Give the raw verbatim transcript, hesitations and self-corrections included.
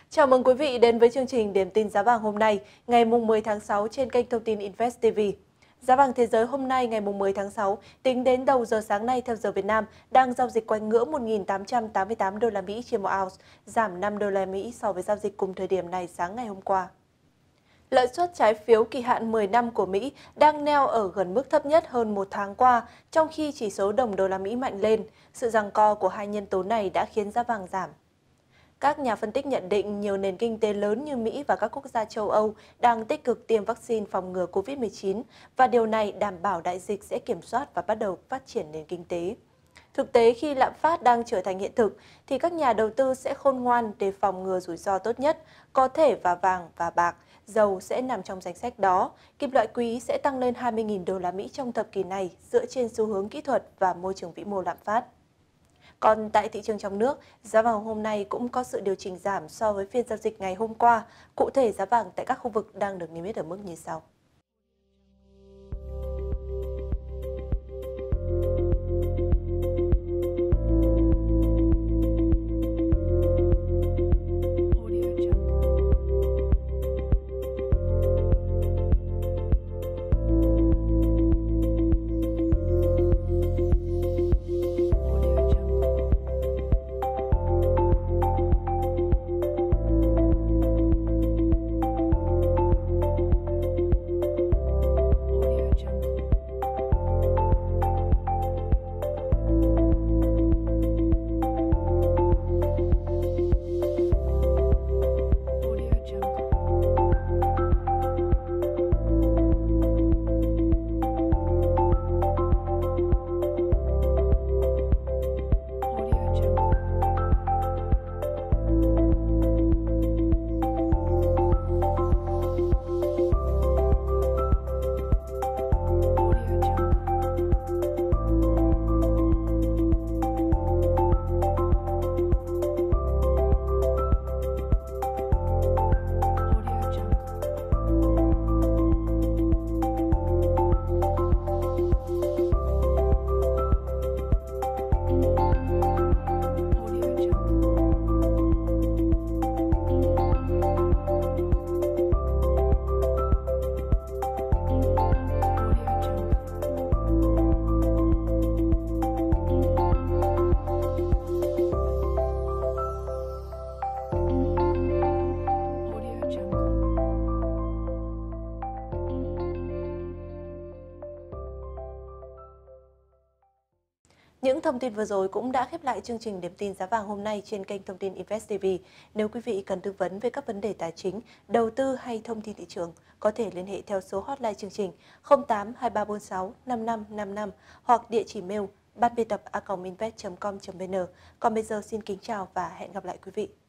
Chào mừng quý vị đến với chương trình Điểm tin giá vàng hôm nay, ngày mười tháng sáu trên kênh thông tin Invest ti vi. Giá vàng thế giới hôm nay ngày mười tháng sáu, tính đến đầu giờ sáng nay theo giờ Việt Nam, đang giao dịch quanh ngưỡng một nghìn tám trăm tám mươi tám đô la Mỹ trên một ounce, giảm năm đô la Mỹ so với giao dịch cùng thời điểm này sáng ngày hôm qua. Lợi suất trái phiếu kỳ hạn mười năm của Mỹ đang neo ở gần mức thấp nhất hơn một tháng qua, trong khi chỉ số đồng đô la Mỹ mạnh lên. Sự giằng co của hai nhân tố này đã khiến giá vàng giảm. Các nhà phân tích nhận định nhiều nền kinh tế lớn như Mỹ và các quốc gia châu Âu đang tích cực tiêm vaccine phòng ngừa Covid mười chín và điều này đảm bảo đại dịch sẽ kiểm soát và bắt đầu phát triển nền kinh tế. Thực tế, khi lạm phát đang trở thành hiện thực, thì các nhà đầu tư sẽ khôn ngoan để phòng ngừa rủi ro tốt nhất, có thể và vàng và bạc, dầu sẽ nằm trong danh sách đó. Kim loại quý sẽ tăng lên hai mươi nghìn đô la Mỹ trong thập kỷ này dựa trên xu hướng kỹ thuật và môi trường vĩ mô lạm phát. Còn tại thị trường trong nước, giá vàng hôm nay cũng có sự điều chỉnh giảm so với phiên giao dịch ngày hôm qua. Cụ thể, giá vàng tại các khu vực đang được niêm yết ở mức như sau. Những thông tin vừa rồi cũng đã khép lại chương trình Điểm tin giá vàng hôm nay trên kênh thông tin Invest ti vi. Nếu quý vị cần tư vấn về các vấn đề tài chính, đầu tư hay thông tin thị trường, có thể liên hệ theo số hotline chương trình không tám hai ba bốn sáu năm năm năm năm hoặc địa chỉ mail ban biên tập a còng invest chấm com chấm vn. Còn bây giờ xin kính chào và hẹn gặp lại quý vị.